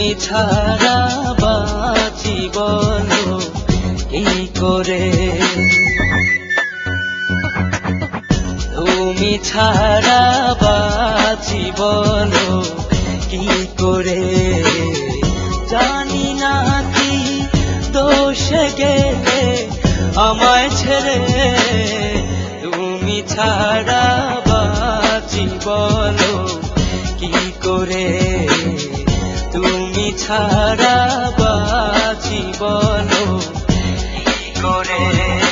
ছাড়া বাঁচি বলো কি করে, তুমি ছাড়া বাঁচি বলো কি করে। জানি না কি দোষে গেলে আমায় ছেড়ে, তুমি ছাড়া বাঁচি বলো কি করে, তুমি ছাড়া বাঁচি বলো কি করে।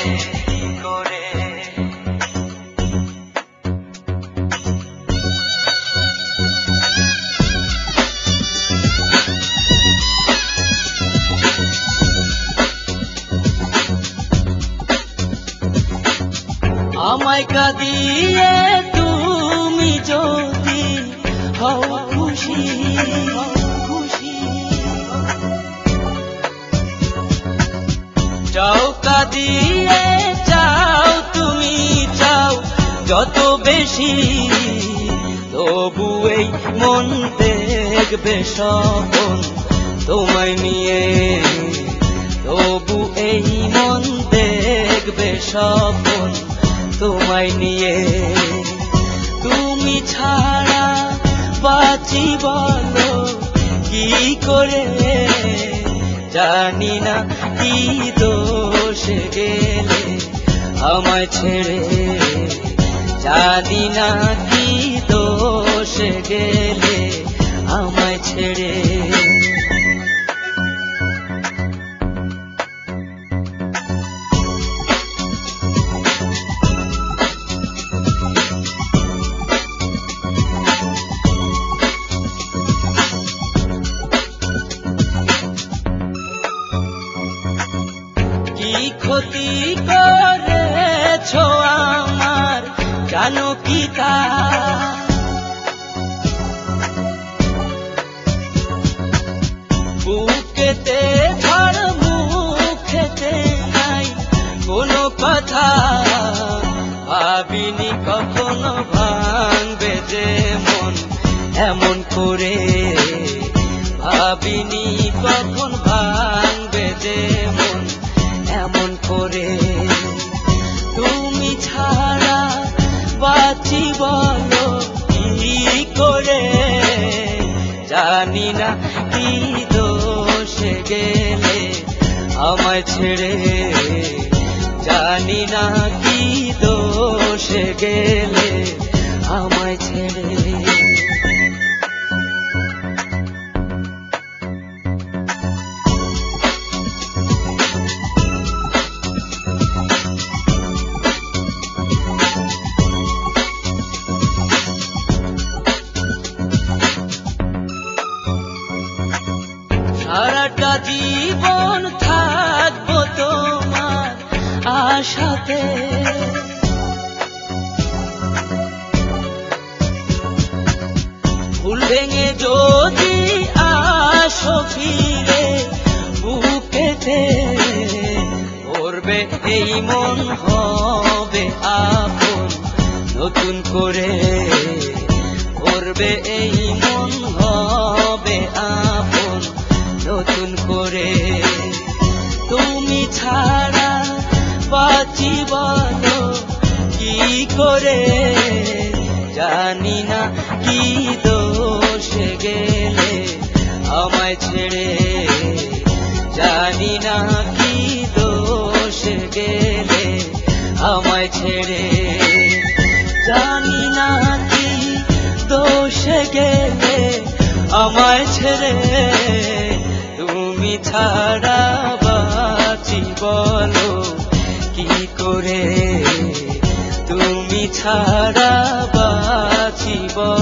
আমায় কাঁদিয়ে তুমি যদি হও খুশি, চাও কাঁদিয়ে চাও তুমি চাও যত বেশি, তবু এই মন দেখবে স্বপন তোমায় নিয়ে, তবু এই মন দেখবে স্বপন তোমায় নিয়ে। তুমি ছাড়া বাঁচি বলো কি করে, জানি না কি দোষে গেলে আমায় ছেড়ে, জানি না কি দোষে গেলে আমায় ছেড়ে। কি ক্ষতি করেছ আমার জানো কি তা, বুকেতে ঝড় মুখেতে নাই কোনো কথা, ভাবিনি কখনো ভাঙবে যে মন এমন করে, ভাবিনি কখন ভাঙবে যে মন এমন করে। তুমি ছাড়া বাঁচি বলো কি করে, জানি না কি দোষে গেলে আমায় ছেড়ে, জানি না কি দোষে গেলে আমায় ছেড়ে। সারাটা জীবন থাকবো তোমার আশাতে, ফুল ভেঙে যদি আসো ফিরে বুকেতে, করবে এই মন হবে আপন নতুন করে, করবে এই মন হবে আপন নতুন করে। তুমি ছাড়া বাঁচি বলো কি করে, জানি না কি দোষে গেলে আমায় ছেড়ে, জানি না কি দোষে গেলে আমায় ছেড়ে, জানি না কি দোষে গেলে আমায় ছেড়ে। তুমি ছাড়া বাঁচি বলো কি করে, তুমি ছাড়া বাঁচি বলো।